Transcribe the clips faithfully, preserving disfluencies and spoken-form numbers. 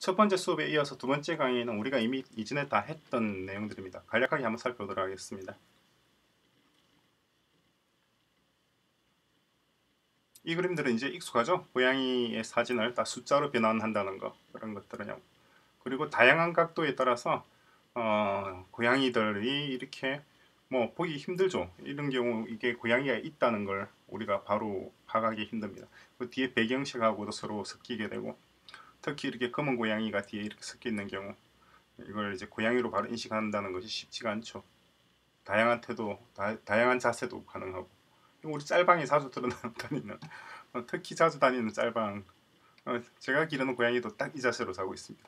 첫 번째 수업에 이어서 두 번째 강의는 우리가 이미 이전에 다 했던 내용들입니다. 간략하게 한번 살펴보도록 하겠습니다. 이 그림들은 이제 익숙하죠? 고양이의 사진을 다 숫자로 변환한다는 거, 그런 것들은요. 그리고 다양한 각도에 따라서 어, 고양이들이 이렇게 뭐 보기 힘들죠. 이런 경우 이게 고양이가 있다는 걸 우리가 바로 파악하기 힘듭니다. 그 뒤에 배경색하고도 서로 섞이게 되고, 특히 이렇게 검은 고양이가 뒤에 이렇게 섞여 있는 경우, 이걸 이제 고양이로 바로 인식한다는 것이 쉽지가 않죠. 다양한 태도, 다, 다양한 자세도 가능하고. 우리 짤방에 자주 다니는, 어, 특히 자주 다니는 짤방, 어, 제가 기르는 고양이도 딱 이 자세로 자고 있습니다.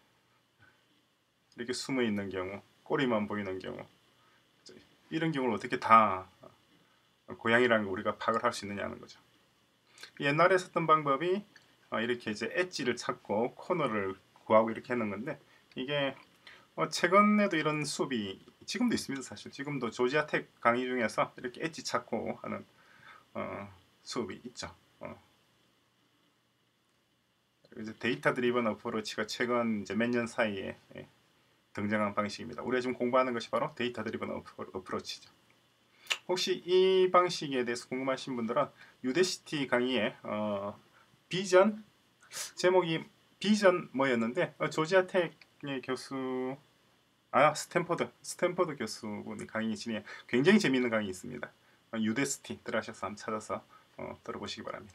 이렇게 숨어 있는 경우, 꼬리만 보이는 경우, 이런 경우를 어떻게 다 고양이라는 걸 우리가 파악을 할 수 있느냐는 거죠. 옛날에 썼던 방법이 이렇게 이제 엣지를 찾고 코너를 구하고 이렇게 하는 건데, 이게 최근에도 이런 수업이 지금도 있습니다. 사실 지금도 조지아 텍 강의 중에서 이렇게 엣지 찾고 하는 어, 수업이 있죠. 어. 이제 데이터 드리븐 어프로치가 최근 이제 몇 년 사이에 예, 등장한 방식입니다. 우리가 지금 공부하는 것이 바로 데이터 드리븐 어프로치죠. 혹시 이 방식에 대해서 궁금하신 분들은 유데시티 강의에 어, 비전 제목이 비전 뭐였는데 어, 조지아 텍의 교수 아 스탠퍼드 스탠퍼드 교수분이 강의 진행해 굉장히 재미있는 강의 있습니다. 어, 유데시티 들어가셔서 한번 찾아서 어, 들어보시기 바랍니다.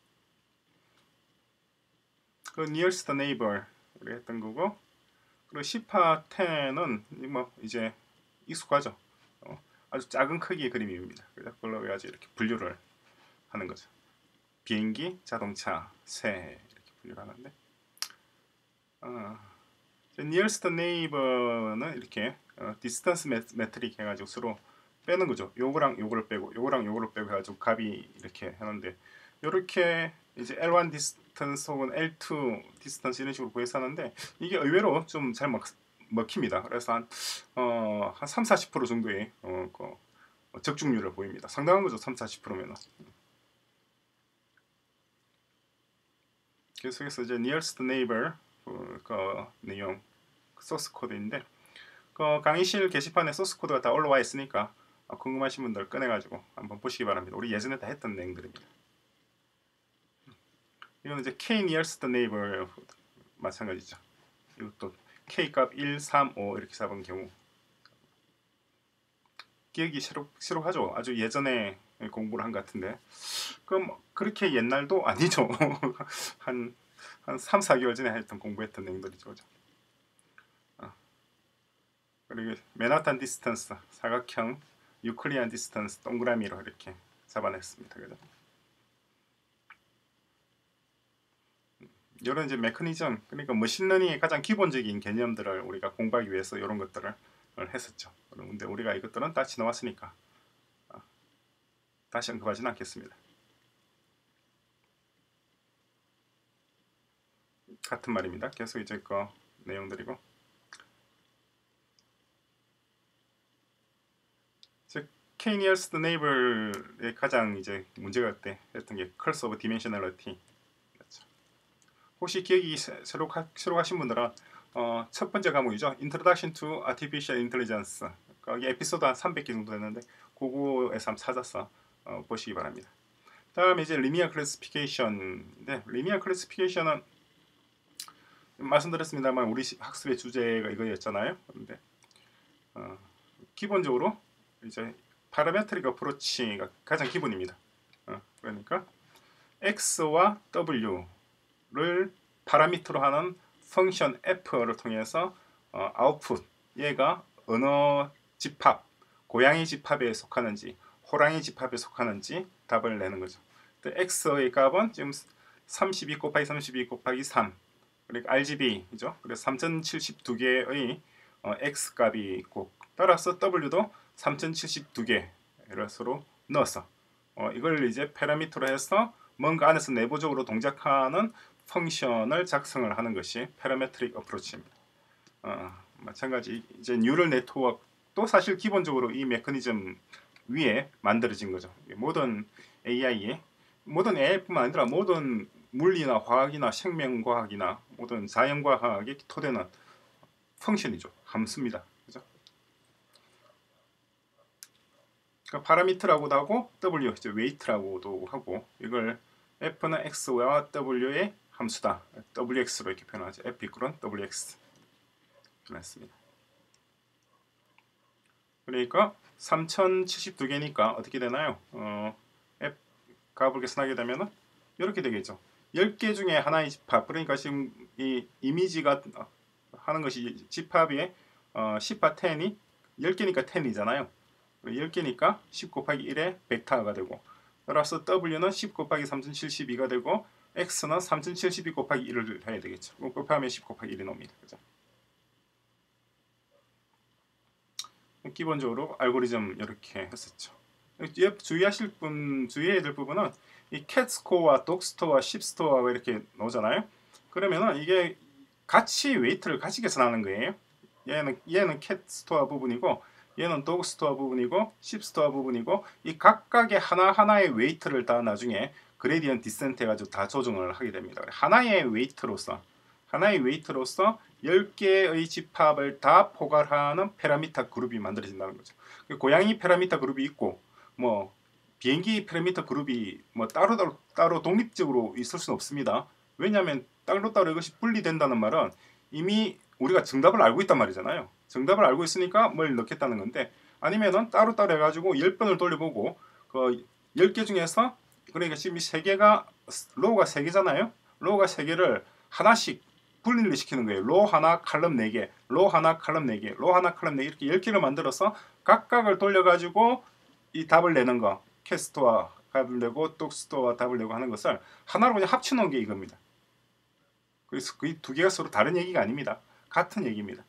그 nearest neighbor 했던 거고, 그리고 시파 텐은 뭐 이제 익숙하죠. 어, 아주 작은 크기의 그림입니다. 그래서 그걸로 해가지고 이렇게 분류를 하는 거죠. 비행기, 자동차, 새 이렇게 분류를 하는데, 어, nearest neighbor는 이렇게 어, distance metric 해가지고 서로 빼는 거죠. 요거랑 요거를 빼고 요거랑 요거를 빼고 해가지고 값이 이렇게 하는데, 요렇게 이제 엘 원 distance 혹은 엘 투 distance 이런 식으로 구해서 하는데, 이게 의외로 좀 잘 먹힙니다. 그래서 한, 어, 한 삼, 사십 퍼센트 정도의 어, 그 적중률을 보입니다. 상당한 거죠. 삼, 사십 퍼센트면은. 계속해서 이제 nearest neighbor 그, 그 내용 소스 코드인데, 그 강의실 게시판에 소스 코드가 다 올라와 있으니까 어, 궁금하신 분들 꺼내가지고 한번 보시기 바랍니다. 우리 예전에 다 했던 내용들입니다. 이거는 이제 K nearest neighbor 마찬가지죠. 이것도 K 값 일, 삼, 오 이렇게 잡은 경우 기억이 새록, 새록하죠. 아주 예전에 공부를 한 것 같은데, 그럼 그렇게 옛날도 아니죠. 한, 한 삼, 사 개월 전에 했던 공부했던 내용들이죠. 어. 그리고 맨하탄 디스턴스 사각형, 유클리안 디스턴스 동그라미로 이렇게 잡아냈습니다. 그죠? 이런 이제 메커니즘, 그러니까 머신러닝의 가장 기본적인 개념들을 우리가 공부하기 위해서 이런 것들을 했었죠. 그런데 우리가 이것들은 다 지나왔으니까 다시 언급하지는 않겠습니다. 같은 말입니다. 계속 이제 그 내용들이고, K nearest neighbor의 가장 이제 문제가 때 했던 게 curse of dimensionality. 혹시 기억이 새로 새로 하신 분들은 어, 첫 번째 과목이죠. Introduction to Artificial Intelligence. 거기 에피소드 한 삼백 개 정도 됐는데 그거에서 한번 찾아서 어, 보시기 바랍니다. 다음에 이제 Linear Classification인데, Linear Classification은 말씀드렸습니다만 우리 학습의 주제가 이거였잖아요. 그런데 어, 기본적으로 이제 파라메트릭 어프로치가 가장 기본입니다. 어, 그러니까 x와 w를 파라미터로 하는 펑션 f를 통해서 어, 아웃풋, 얘가 어느 집합, 고양이 집합에 속하는지 호랑이 집합에 속하는지 답을 내는 거죠. x의 값은 지금 삼십이 곱하기 삼십이 곱하기 삼, 그러니까 알지비죠. 그래서 삼천칠십이 개의 어, x 값이 있고, 따라서 w도 삼천칠십이 개를 서로 넣어서 어, 이걸 이제 파라미터로 해서 뭔가 안에서 내부적으로 동작하는 펑션을 작성을 하는 것이 파라메트릭 어프로치입니다. 어, 마찬가지 이제 뉴럴 네트워크도 사실 기본적으로 이 메커니즘 위에 만들어진 거죠. 모든 에이아이에, 모든 에이아이뿐만 아니라 모든 물리나 화학이나 생명과학이나 모든 자연과학의 토대는 펑션이죠. 함수입니다. 그죠? 그러니까 파라미터라고도 하고 W 이제 웨이트라고도 하고 이걸 F는 X와 W의 함수다. 더블유엑스로 이렇게 표현하죠. F 이퀄은 더블유엑스 표현했습니다. 그러니까 삼천칠십이 개니까 어떻게 되나요? 어, F 값을 계산하게 되면은 이렇게 되겠죠. 열 개 중에 하나의 집합. 그러니까 지금 이 이미지가 하는 것이 집합이 어, 십파 텐이 열 개니까 텐이잖아요. 열 개니까 십 곱하기 일에 벡터가 되고, 따라서 W는 십 곱하기 삼천칠십이가 되고 X는 삼천칠십이 곱하기 일을 해야 되겠죠. 곱하면 십 곱하기 일이 나옵니다. 그죠? 기본적으로 알고리즘 이렇게 했었죠. 주의하실 분, 주의해야 될 부분은 이 캣스코어와 독스토어와 십스토어가 이렇게 나오잖아요. 그러면은 이게 같이 웨이트를 같이 계산하는 거예요. 얘는 얘는 캣스토어 부분이고 얘는 독스토어 부분이고 십스토어 부분이고 이 각각의 하나하나의 웨이트를 다 나중에 그레디언트 디센트 해가지고 다 조정을 하게 됩니다. 하나의 웨이트로서 하나의 웨이트로서 열 개의 집합을 다 포괄하는 파라미터 그룹이 만들어진다는 거죠. 고양이 파라미터 그룹이 있고 뭐 비행기 파라미터 그룹이 뭐 따로 따로 따로 독립적으로 있을 수는 없습니다. 왜냐하면 따로 따로 이것이 분리된다는 말은 이미 우리가 정답을 알고 있단 말이잖아요. 정답을 알고 있으니까 뭘 넣겠다는 건데, 아니면은 따로 따로 해가지고 열 번을 돌려보고 그 열 개 중에서, 그러니까 지금 이 세 개가 로우가 세 개잖아요. 로우가 세 개를 하나씩 분리를 시키는 거예요. 로 하나 칼럼 네 개, 로 하나 칼럼 네 개, 로 하나 칼럼 네 개, 이렇게 열 개를 만들어서 각각을 돌려가지고 이 답을 내는 거, 캣스토어와 답을 내고 독스토어와 답을 내고 하는 것을 하나로 그냥 합쳐놓은 게 이겁니다. 그래서 그 두 개가 서로 다른 얘기가 아닙니다. 같은 얘기입니다.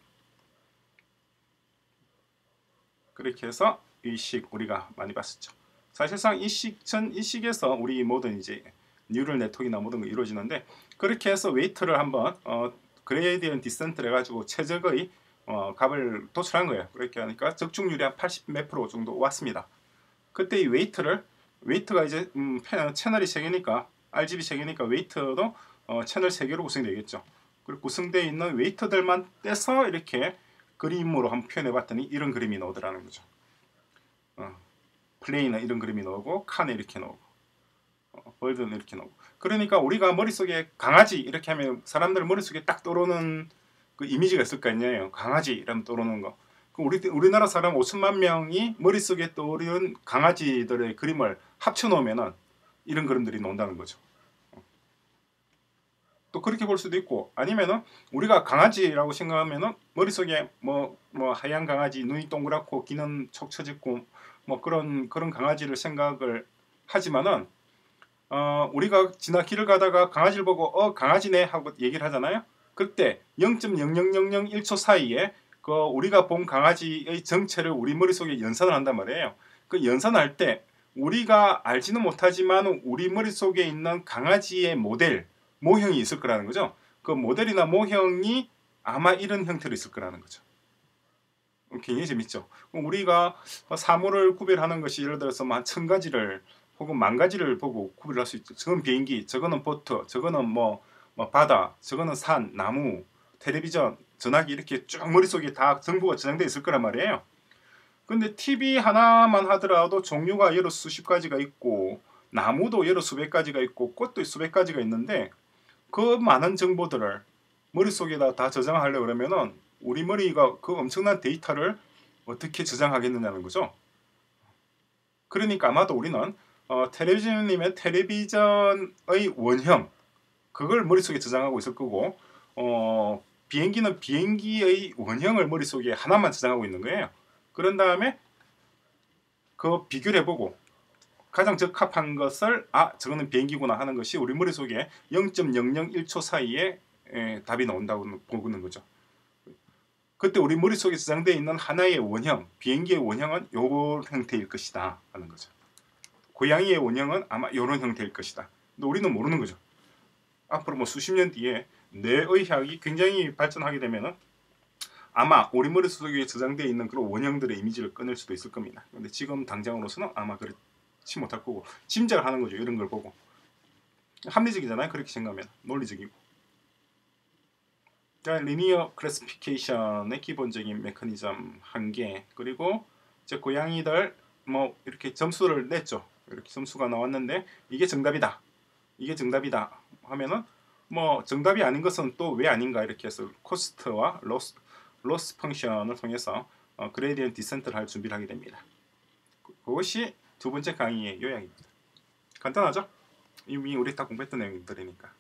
그렇게 해서 이 식 우리가 많이 봤었죠. 사실상 이 식 전 이 식에서 우리 모든 이제 뉴럴 네트워크나 모든 거 이루어지는데, 그렇게 해서 웨이트를 한번 어, 그레디언트 디센트를 해가지고 최적의 어, 값을 도출한 거예요. 그렇게 하니까 적중률이 한 팔십 몇 프로 정도 왔습니다. 그때 이 웨이트를 웨이트가 이제 음, 채널이 세 개니까 알지비 세 개니까 웨이트도 어, 채널 세 개로 구성이 되겠죠. 그리고 구성되어 있는 웨이트들만 떼서 이렇게 그림으로 한번 표현해 봤더니 이런 그림이 나오더라는 거죠. 어, 플레이는 이런 그림이 나오고 칸에 이렇게 나오고 어, 벌드는 이렇게 나오고. 그러니까 우리가 머릿속에 강아지 이렇게 하면 사람들 머릿속에 딱 떠오르는 그 이미지가 있을 거 아니에요. 강아지 이러면 떠오르는 거. 우리, 우리나라 사람 오천만 명이 머릿속에 떠오르는 강아지들의 그림을 합쳐놓으면 이런 그림들이 나온다는 거죠. 또 그렇게 볼 수도 있고, 아니면은 우리가 강아지라고 생각하면은 머릿속에 뭐, 뭐 하얀 강아지, 눈이 동그랗고 귀는 촉 처졌고 뭐 그런 그런 강아지를 생각을 하지만은 어, 우리가 지나 길을 가다가 강아지를 보고 어 강아지네 하고 얘기를 하잖아요. 그때 영 점 영영영영일 초 사이에 그 우리가 본 강아지의 정체를 우리 머릿속에 연산을 한단 말이에요. 그 연산할 때 우리가 알지는 못하지만 우리 머릿속에 있는 강아지의 모델, 모형이 있을 거라는 거죠. 그 모델이나 모형이 아마 이런 형태로 있을 거라는 거죠. 굉장히 재밌죠. 우리가 사물을 구별하는 것이 예를 들어서 한 천 가지를 혹은 만 가지를 보고 구별할 수 있죠. 저건 비행기, 저거는 보트, 저거는 뭐, 뭐 바다, 저거는 산, 나무, 텔레비전, 전화기 이렇게 쭉 머릿속에 다 정보가 저장되어 있을 거란 말이에요. 근데 티비 하나만 하더라도 종류가 여러 수십 가지가 있고 나무도 여러 수백 가지가 있고 꽃도 수백 가지가 있는데 그 많은 정보들을 머릿속에다 다 저장하려고 그러면은 우리 머리가 그 엄청난 데이터를 어떻게 저장하겠느냐는 거죠. 그러니까 아마도 우리는 어, 텔레비전이면 텔레비전의 원형 그걸 머릿속에 저장하고 있을 거고 어, 비행기는 비행기의 원형을 머릿속에 하나만 저장하고 있는 거예요. 그런 다음에 그 비교를 해보고 가장 적합한 것을 아 저거는 비행기구나 하는 것이 우리 머릿속에 영 점 영영일 초 사이에 에, 답이 나온다고 보는 거죠. 그때 우리 머릿속에 저장되어 있는 하나의 원형, 비행기의 원형은 요 형태일 것이다 하는 거죠. 고양이의 원형은 아마 이런 형태일 것이다. 근데 우리는 모르는 거죠. 앞으로 뭐 수십 년 뒤에 뇌의학이 굉장히 발전하게 되면은 아마 우리 머릿속에 저장되어 있는 그런 원형들의 이미지를 꺼낼 수도 있을 겁니다. 근데 지금 당장으로서는 아마 그렇지 못할 거고 짐작을 하는 거죠. 이런 걸 보고. 합리적이잖아요. 그렇게 생각하면 논리적이고. 그러니까 리니어 클래시피케이션의 기본적인 메커니즘 한 개, 그리고 이제 고양이들 뭐 이렇게 점수를 냈죠. 이렇게 점수가 나왔는데 이게 정답이다. 이게 정답이다 하면은 뭐 정답이 아닌 것은 또 왜 아닌가 이렇게 해서 코스트와 로스 로스 펑션을 통해서 어, 그레디언트 디센트를 할 준비를 하게 됩니다. 그것이 두 번째 강의의 요약입니다. 간단하죠? 이미 우리 다 공부했던 내용들이니까.